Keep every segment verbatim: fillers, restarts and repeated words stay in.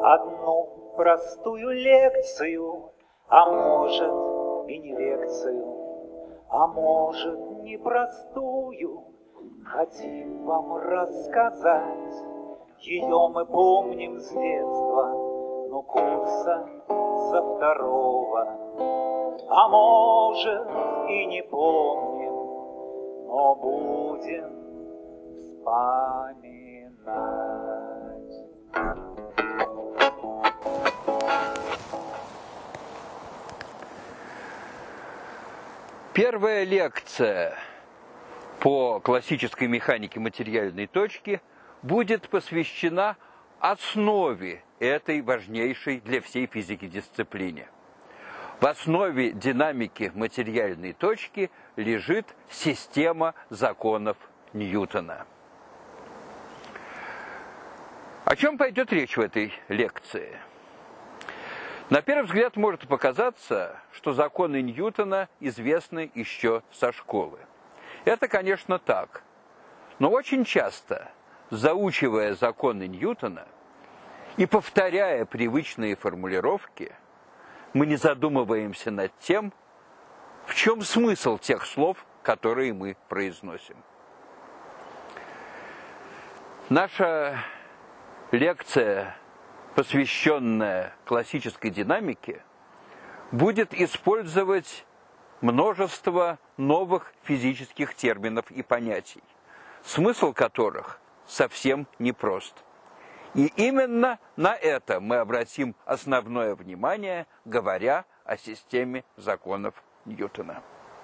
одну простую лекцию, а может и не лекцию, а может непростую, хотим вам рассказать. Ее мы помним с детства, ну курса со второго, а может и не помним, но будем вспоминать. Первая лекция по классической механике материальной точки будет посвящена основе этой важнейшей для всей физики дисциплине. В основе динамики материальной точки лежит система законов Ньютона. О чем пойдет речь в этой лекции? На первый взгляд может показаться, что законы Ньютона известны еще со школы. Это, конечно, так. Но очень часто, заучивая законы Ньютона и повторяя привычные формулировки, мы не задумываемся над тем, в чем смысл тех слов, которые мы произносим. Наша лекция, посвященная классической динамике, будет использовать множество новых физических терминов и понятий, смысл которых совсем непрост. И именно на это мы обратим основное внимание, говоря о системе законов Ньютона.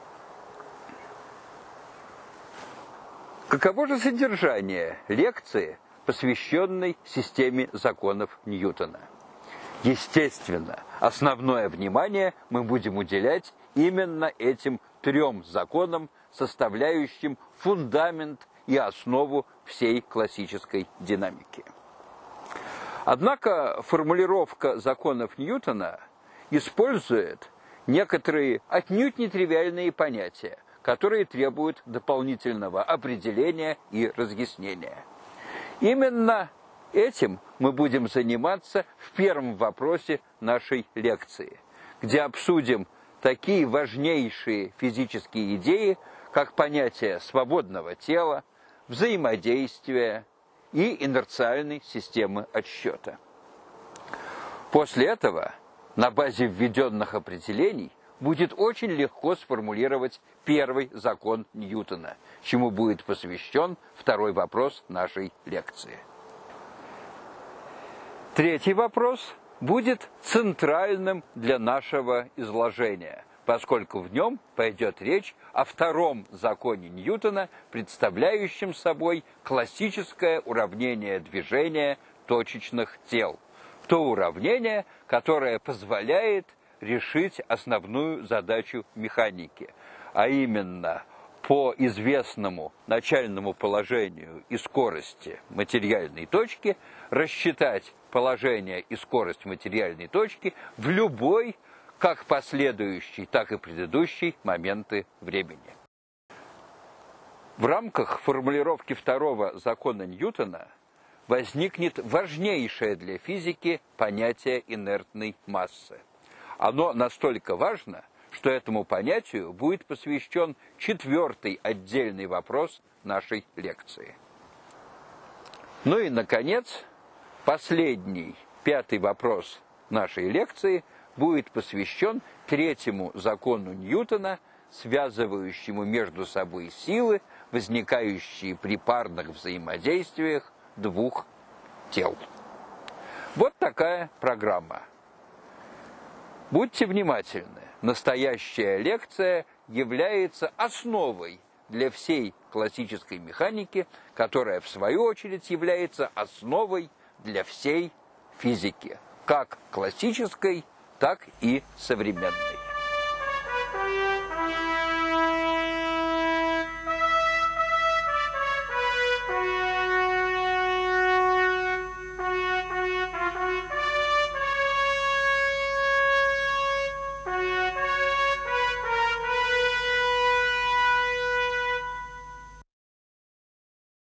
Каково же содержание лекции, посвященной системе законов Ньютона? Естественно, основное внимание мы будем уделять именно этим трем законам, составляющим фундамент и основу всей классической динамики. Однако формулировка законов Ньютона использует некоторые отнюдь нетривиальные понятия, которые требуют дополнительного определения и разъяснения. Именно этим мы будем заниматься в первом вопросе нашей лекции, где обсудим такие важнейшие физические идеи, как понятие свободного тела, взаимодействия и инерциальной системы отсчета. После этого, на базе введенных определений, будет очень легко сформулировать первый закон Ньютона, чему будет посвящен второй вопрос нашей лекции. Третий вопрос будет центральным для нашего изложения, поскольку в нем пойдет речь о втором законе Ньютона, представляющем собой классическое уравнение движения точечных тел. То уравнение, которое позволяет решить основную задачу механики, а именно по известному начальному положению и скорости материальной точки рассчитать положение и скорость материальной точки в любой, как последующий, так и предыдущий моменты времени. В рамках формулировки второго закона Ньютона возникнет важнейшее для физики понятие инертной массы. Оно настолько важно, что этому понятию будет посвящен четвертый отдельный вопрос нашей лекции. Ну и, наконец, последний, пятый вопрос нашей лекции будет посвящен третьему закону Ньютона, связывающему между собой силы, возникающие при парных взаимодействиях двух тел. Вот такая программа. Будьте внимательны. Настоящая лекция является основой для всей классической механики, которая, в свою очередь, является основой для всей физики, как классической, так и современной.